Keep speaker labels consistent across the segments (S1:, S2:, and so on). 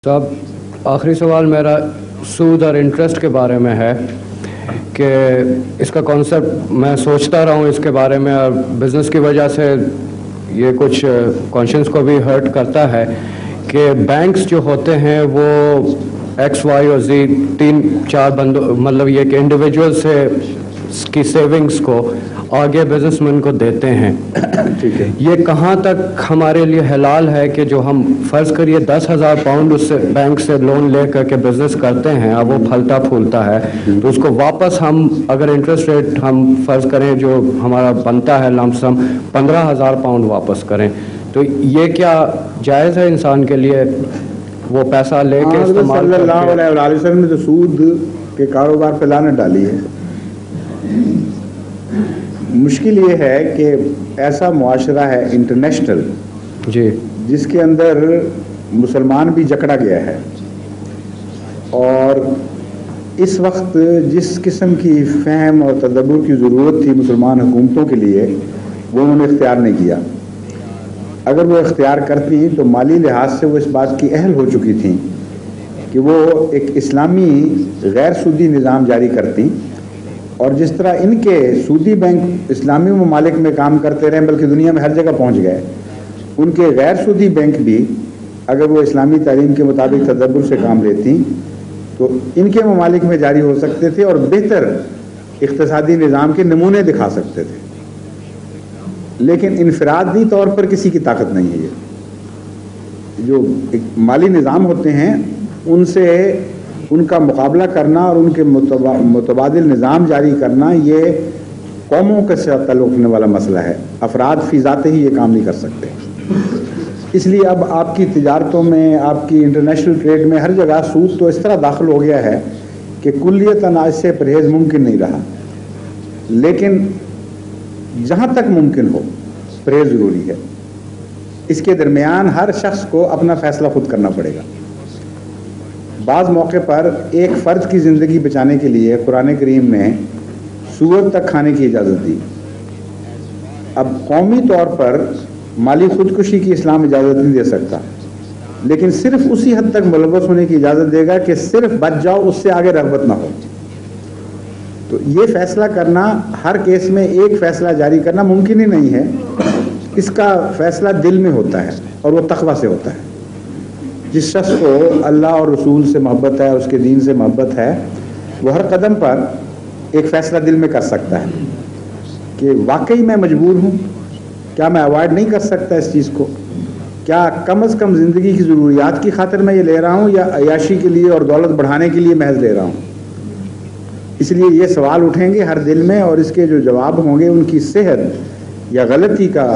S1: صاحب آخری سوال میرا سود اور انٹرسٹ کے بارے میں ہے کہ اس کا کانسیپٹ میں سوچتا رہا ہوں اس کے بارے میں، اور بزنس کی وجہ سے یہ کچھ کانشنس کو بھی ہرٹ کرتا ہے کہ بینکس جو ہوتے ہیں وہ ایکس وائی اور زی 3-4 بندوں، مطلب یہ کہ انڈیویجول سے کی سیونگز کو آگے بزنس مین کو دیتے ہیں.
S2: ٹھیک ہے،
S1: یہ کہاں تک ہمارے لیے حلال ہے کہ جو ہم فرض کریے 10,000 پاؤنڈ اس سے بینک سے لون لے کر کے بزنس کرتے ہیں، اب وہ پھلتا پھولتا ہے تو اس کو واپس ہم اگر انٹرسٹ ریٹ ہم فرض کریں جو ہمارا بنتا ہے لم سم 15,000 پاؤنڈ واپس کریں، تو یہ کیا جائز ہے انسان کے لیے وہ پیسہ لے کے استعمال
S2: صلی اللہ علیہ وسلم نے تو سود کے کاروبار پہ لعنت ڈالی ہے. مشکل یہ ہے کہ ایسا معاشرہ ہے انٹرنیشنل
S1: جی
S2: جس کے اندر مسلمان بھی جکڑا گیا ہے، اور اس وقت جس قسم کی فہم اور تدبر کی ضرورت تھی مسلمان حکومتوں کے لیے وہ انہوں نے اختیار نہیں کیا. اگر وہ اختیار کرتی تو مالی لحاظ سے وہ اس بات کی اہل ہو چکی تھیں کہ وہ ایک اسلامی غیر سودی نظام جاری کرتی، اور جس طرح ان کے سودی بینک اسلامی ممالک میں کام کرتے رہے بلکہ دنیا میں ہر جگہ پہنچ گئے، ان کے غیر سودی بینک بھی اگر وہ اسلامی تعلیم کے مطابق تدبر سے کام لیتی تو ان کے ممالک میں جاری ہو سکتے تھے اور بہتر اقتصادی نظام کے نمونے دکھا سکتے تھے. لیکن انفرادی طور پر کسی کی طاقت نہیں ہے. یہ جو ایک مالی نظام ہوتے ہیں ان سے ان کا مقابلہ کرنا اور ان کے متبادل نظام جاری کرنا یہ قوموں کے ساتھ تعلق رکھنے والا مسئلہ ہے. افراد فی ذاتے ہی یہ کام نہیں کر سکتے. اس لیے اب آپ کی تجارتوں میں، آپ کی انٹرنیشنل ٹریڈ میں ہر جگہ سود تو اس طرح داخل ہو گیا ہے کہ کلیتاً آج سے پرہیز ممکن نہیں رہا. لیکن جہاں تک ممکن ہو پرہیز ضروری ہے. اس کے درمیان ہر شخص کو اپنا فیصلہ خود کرنا پڑے گا. بعض موقع پر ایک فرد کی زندگی بچانے کے لیے قرآن کریم نے سود تک کھانے کی اجازت دی. اب قومی طور پر مالی خودکشی کی اسلام اجازت نہیں دے سکتا، لیکن صرف اسی حد تک ملوث ہونے کی اجازت دے گا کہ صرف بچ جاؤ، اس سے آگے رغبت نہ ہو. تو یہ فیصلہ کرنا، ہر کیس میں ایک فیصلہ جاری کرنا ممکن ہی نہیں ہے. اس کا فیصلہ دل میں ہوتا ہے اور وہ تقویٰ سے ہوتا ہے. جس شخص کو اللہ اور رسول سے محبت ہے، اس کے دین سے محبت ہے، وہ ہر قدم پر ایک فیصلہ دل میں کر سکتا ہے کہ واقعی میں مجبور ہوں، کیا میں اوائڈ نہیں کر سکتا اس چیز کو، کیا کم از کم زندگی کی ضروریات کی خاطر میں یہ لے رہا ہوں یا عیاشی کے لیے اور دولت بڑھانے کے لیے محض لے رہا ہوں. اس لیے یہ سوال اٹھیں گے ہر دل میں، اور اس کے جو جواب ہوں گے ان کی صحت یا غلطی کا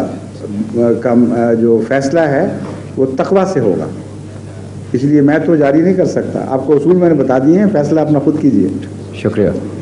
S2: جو فیصلہ ہے وہ تقویٰ سے ہوگا. اس لیے میں تو جاری نہیں کر سکتا. آپ کو اصول میں نے بتا دیے ہیں، فیصلہ اپنا خود کیجیے.
S1: شکریہ.